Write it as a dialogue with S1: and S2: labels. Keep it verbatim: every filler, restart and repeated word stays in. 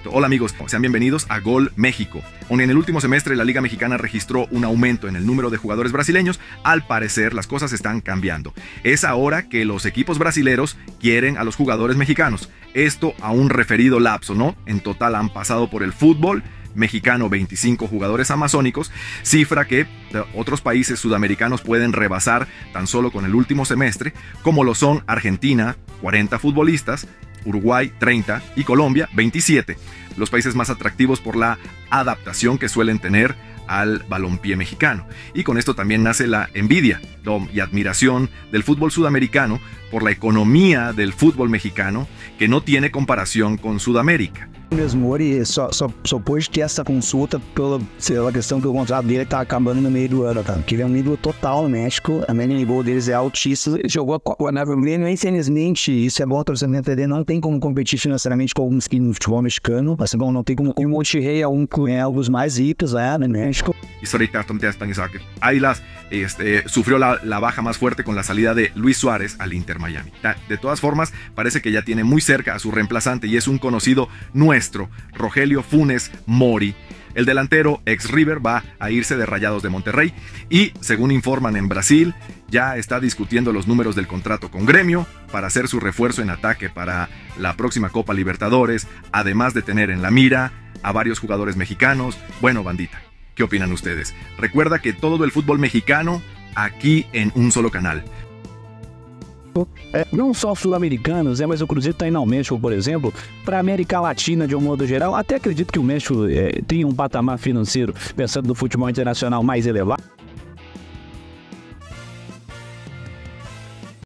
S1: Perfecto. Hola amigos, sean bienvenidos a Gol México. Aunque en el último semestre la Liga Mexicana registró un aumento en el número de jugadores brasileños, al parecer las cosas están cambiando. Es ahora que los equipos brasileros quieren a los jugadores mexicanos. Esto a un referido lapso, ¿no? En total han pasado por el fútbol mexicano veinticinco jugadores amazónicos, cifra que otros países sudamericanos pueden rebasar tan solo con el último semestre, como lo son Argentina, cuarenta futbolistas, Uruguay, treinta y Colombia, veintisiete. Los países más atractivos por la adaptación que suelen tener al balompié mexicano. Y con esto también nace la envidia y admiración del fútbol sudamericano por la economía del fútbol mexicano, que no tiene comparação com Sudamérica.
S2: Mesmo Mori só, só, só pôde ter essa consulta pela, pela questão que o contrato dele tá acabando no meio do ano, tá? Porque ele é um nível total no México, a média de gol deles é altíssima. Ele jogou a Copa Nacional, infelizmente, isso é bom para você entender, não tem como competir financeiramente com alguns que no futebol mexicano, assim como não tem como. O Monterrey é um, é um dos mais ricos lá no México.
S1: Ahí las, este, sufrió la, la baja más fuerte con la salida de Luis Suárez al Inter Miami. De todas formas, parece que ya tiene muy cerca a su reemplazante y es un conocido nuestro, Rogelio Funes Mori. El delantero ex River va a irse de Rayados de Monterrey y, según informan en Brasil, ya está discutiendo los números del contrato con Gremio para hacer su refuerzo en ataque para la próxima Copa Libertadores, además de tener en la mira a varios jugadores mexicanos. Bueno, bandita, ¿qué opinan ustedes? Recuerda que todo el fútbol mexicano aquí en un solo canal.
S3: É, não só sul-americanos, é, mas o Cruzeiro está indo ao México, por exemplo, para a América Latina de um modo geral. Até acredito que o México é, tem um patamar financeiro, pensando no futebol internacional, mais elevado.